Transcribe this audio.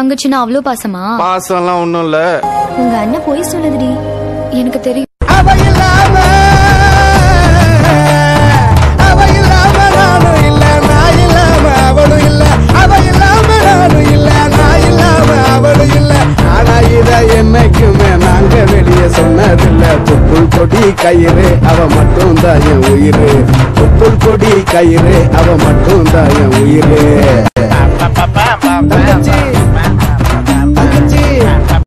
தங்கச்சின்னா அவ்வளவு பாசமா? பாசம் எல்லாம் ஒண்ணும் இல்ல. உங்க அண்ணன் போய் சொல்லுதுடி, எனக்கு தெரியும். அவ இல்லாம நானும் இல்ல, நான் இல்லாம அவளும் இல்ல. அவ இல்லாம நானும் இல்ல, நான் இல்லாம அவளும் இல்ல. ஆனா இத என்னைக்குமே நாங்க வெளியே சொன்னதில்ல. தொப்புள் கொடி கயிறு அவ மட்டும் தான் என் உயிரு. தொப்புள் கொடி கயிறு அவ மட்டும் தான் என் உயிரு.